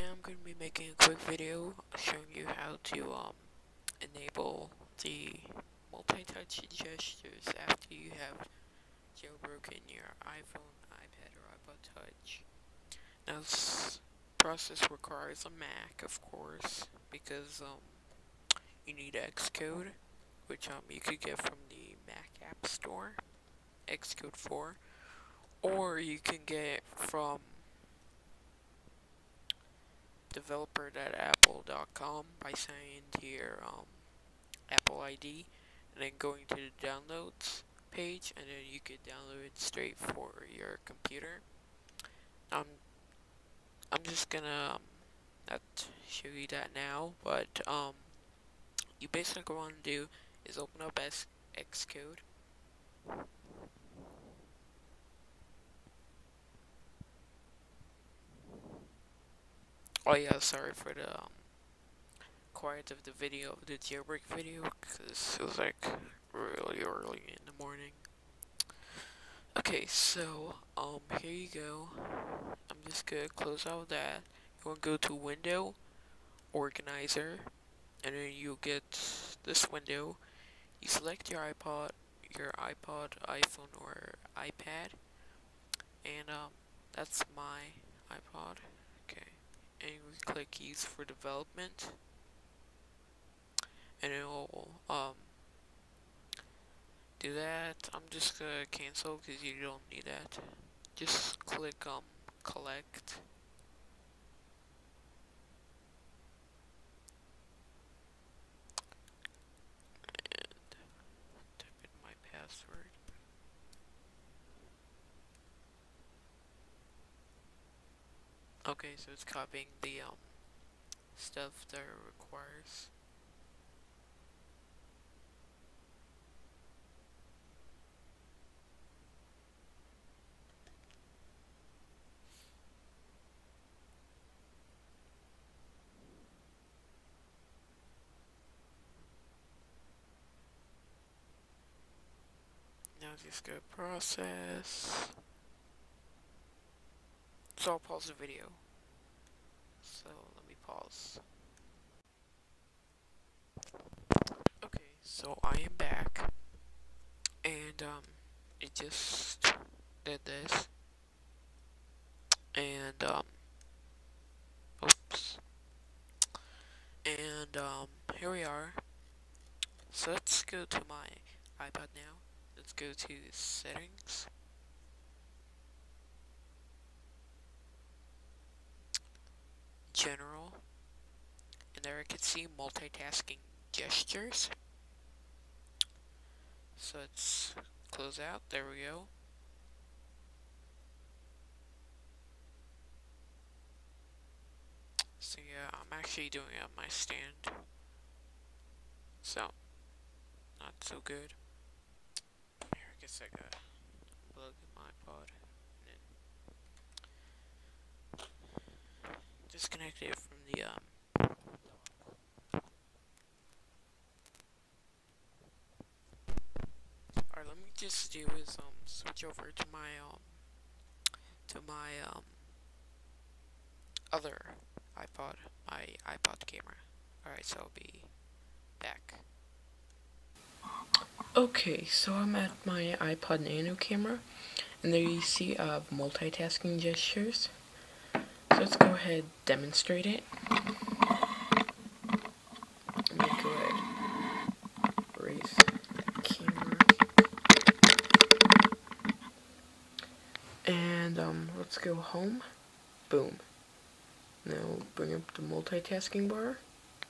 I'm going to be making a quick video showing you how to enable the multi-touch gestures after you have jailbroken your iPhone, iPad, or iPod Touch. Now this process requires a Mac, of course, because you need Xcode, which you could get from the Mac App Store, Xcode 4, or you can get it from developer.apple.com by signing into your Apple ID and then going to the downloads page, and then you could download it straight for your computer. I'm just gonna not show you that now, but you basically want to do is open up Xcode. Oh yeah, sorry for the quiet of the video, of the jailbreak video, because it was like really early in the morning. Okay, so here you go. I'm just gonna close out that. You want to go to Window, Organizer, and then you'll get this window. You select your iPod, iPhone, or iPad, and that's my iPod. Okay, and we click Use for Development, and it will do that. I'm just gonna cancel because you don't need that. Just click collect. And type in my password. Okay, so it's copying the stuff that it requires. Now just go process. So I'll pause the video. So let me pause. Okay, so I am back, and it just did this, and oops, and here we are. So let's go to my iPod now. Let's go to settings. General, and there I can see multitasking gestures. So let's close out. There we go. So yeah, I'm actually doing it on my stand. So not so good. Here, I guess I gotta plug in my iPod and then disconnect it from the Alright, let me just do is switch over to my other iPod, my iPod camera. Alright, so I'll be back. Okay, so I'm at my iPod Nano camera, and there you see multitasking gestures. So let's go ahead and demonstrate it. Let me go ahead, raise the camera, and let's go home. Boom. Now bring up the multitasking bar.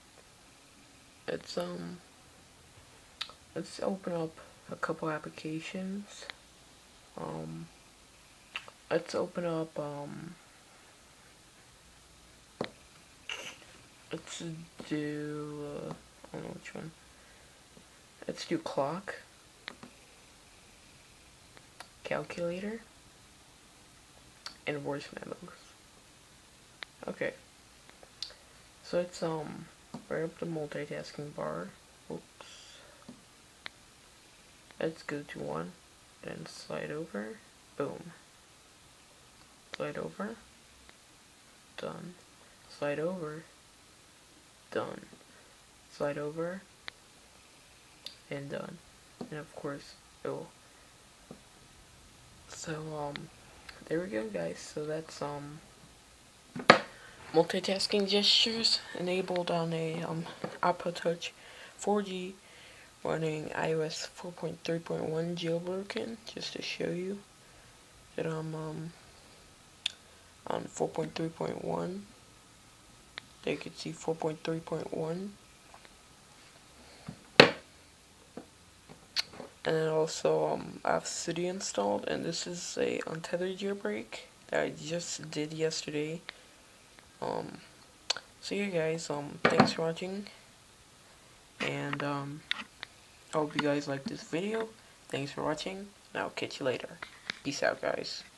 Let's open up a couple applications. Let's open up let's do I don't know which one. Let's do clock, calculator, and voice memos. Okay. So let's bring up the multitasking bar. Oops. Let's go to one, then slide over. Boom. Slide over. Done. slide over, done, slide over, and done. And of course, it will. So, there we go, guys. So that's, multitasking gestures enabled on a, Oppo Touch 4G running iOS 4.3.1 jailbroken, just to show you that I'm, on 4.3.1. There you can see 4.3.1. And then also, I have Cydia installed, and this is a untethered jailbreak that I just did yesterday. So yeah, guys, thanks for watching, and, I hope you guys like this video. Thanks for watching, and I'll catch you later. Peace out, guys.